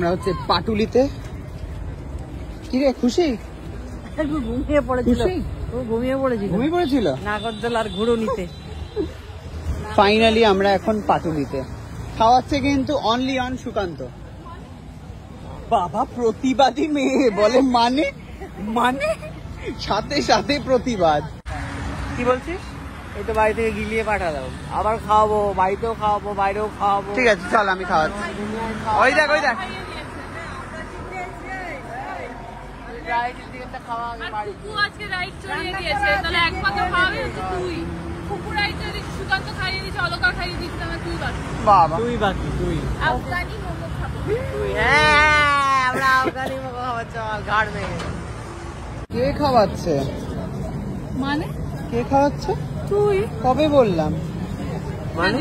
আমরা হচ্ছে পাটুলিতে। কি রে খুশি? ঘুমিয়ে পড়েছিল, ঘুমিয়ে পড়েছিল নাগরদোল আর ঘুরো নিতে। ফাইনালি আমরা এখন পাটুলিতে। খাওয়াচ্ছে কিন্তু অনলি অন সুকান্ত। বাবা প্রতিবাদী মেয়ে বলে, মানে মানে সাথে সাথে প্রতিবাদ। কি বলছিস? এই তো বাড়ি থেকে গিলিয়ে পাঠা দাও, আবার খাওয়াবো, বাড়িতেও খাওয়াবো, বাইরেও খাওয়াবো। ঠিক আছে চল, আমি খাওয়াচ্ছি। ওই দেখ ওই দেখ, বাবা তুই বাকি, তুই আমরা আফগানি মোমো খাবো, চল ঘাড় ভেঙে। কে খাওয়াচ্ছে? মানে কে খাওয়াচ্ছে? তুই কবে বললাম? মানে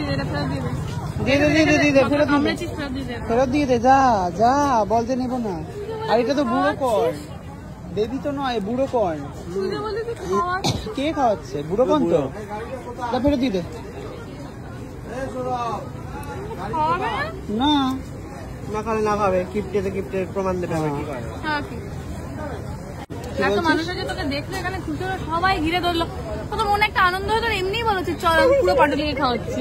ফেরত দিয়ে দে, যা যা, বলতে নেবো না। আর এটা তো বুড়ো কর্ন, বেবি তো নয়, বুড়ো কর্ন। কে খাওয়াচ্ছে? বুড়ো কর্ন তো, যা ফেরত দিয়ে দে। না না খাবে, না খাবে, কিপ্টেতে কিপ্টের প্রমাণ দেবে। কি করে এত মানুষ আছে, তোকে দেখলে এখানে খুশি হলো, সবাই ঘিরে ধরলো, তোর মনে একটা আনন্দ হতো, এমনি বলেছে চল পুরো পাটুলিকে খাওয়াচ্ছি।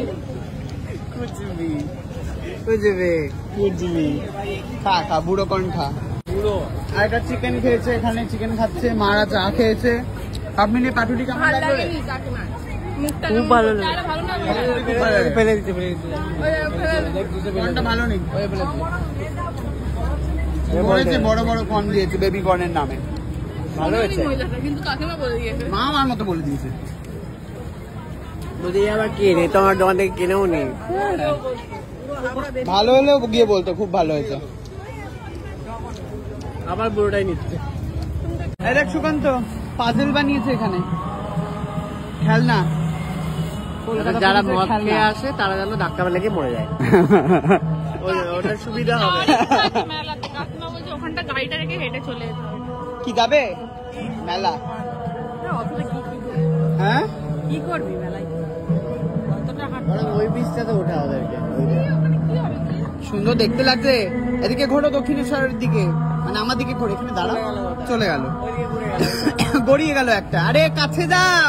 খা খা, বুড়ো কর্ন খা। আর একটা চিকেন খেয়েছে, এখানে চিকেন খাচ্ছে, মারা চা খেয়েছে। আপনি নিয়ে পাটুলি কেমন লাগলো? খুব ভালো লাগে, ফেলে দিতে কর্নটা ভালো নেই, বলেছে বড় বড় কর্ন দিয়েছে বেবি কর্নের নামে। ভালো হয়েছে, কিন্তু কাকিমা বলে দিয়েছে, মা আমার মতো বলে দিয়েছে। যদি আবার কিনে তোমার দোকান থেকে কিনেও নেই। ভালো হলেও গিয়ে বলতো খুব ভালো হয়েছে। আবার পুরোটাই নিচ্ছে। দেখ সুকান্ত পাজেল বানিয়েছে এখানে, খেলনা। যারা মদ খেয়ে আসে তারা যেন ধাক্কা লেগে মরে যায়, ওটার সুবিধা হবে। কাকিমা বলছে ওখানটা গাড়িটা রেখে হেঁটে চলে যেতে হবে। কি যাবে মেলা? হ্যাঁ কি করবি মেলায়? ওই বীজটাতে ওঠা ওদেরকে। সুন্দর দেখতে লাগছে। এদিকে ঘোরো দক্ষিণেশ্বরের দিকে, মানে আমার দিকে ঘোরে, এখানে দাঁড়া। চলে গেল, গড়িয়ে গেল একটা। আরে কাছে যাও,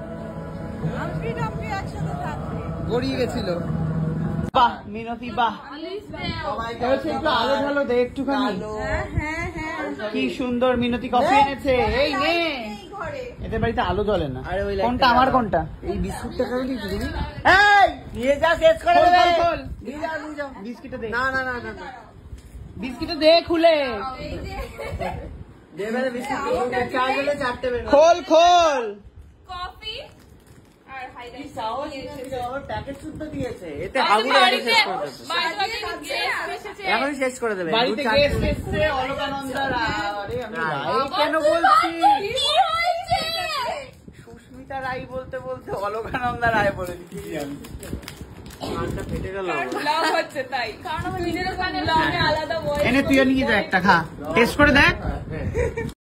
গড়িয়ে গেছিল। বাহ মিনতি বাহ, একটু আলো ঢালো দে একটুখানি। কি সুন্দর মিনতি কফি এনেছে। এই নে, এদের বাড়িতে আলো জ্বলে না। কোনটা আমার, কোনটা? এই বিস্কুটটা খাবে কি তুমি? এই নিয়ে যা, শেষ করে দেবে। বিস্কিটটা দে। না না না না, বিস্কিটটা দে খুলে। দেবে বিস্কুট, চার গেলে চারটে বের। খোল খোল। কফি আর হাইলাইট প্যাকেট শুদ্ধ দিয়েছে, এতে হাগুড়ে শেষ করে দেবে। এখন শেষ করে দেবে। বাড়িতে গেস্ট এসেছে, অলকানন্দা রায়। আমি কেন বলছি? সুস্মিতা রায় বলতে বলতে অলকানন্দা রায় বলে দিচ্ছি আমি। ফেটে গেল, এনে তুইও নিয়ে যা একটা, খা, টেস্ট করে দেখ।